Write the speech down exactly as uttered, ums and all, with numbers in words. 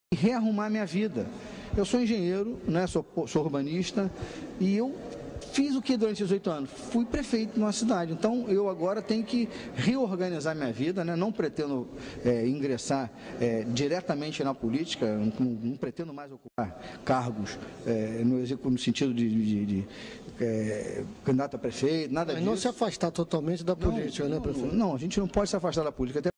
rearrumar minha vida. Eu sou engenheiro, né, sou, sou urbanista, e eu fiz o que durante os oito anos? Fui prefeito numa cidade. Então, eu agora tenho que reorganizar minha vida, né? Não pretendo é, ingressar é, diretamente na política, não, não pretendo mais ocupar cargos é, no, no sentido de, de, de é, candidato a prefeito, nada Mas disso. não se afastar totalmente da política, não, né, prefeito? Não, a gente não pode se afastar da política. Até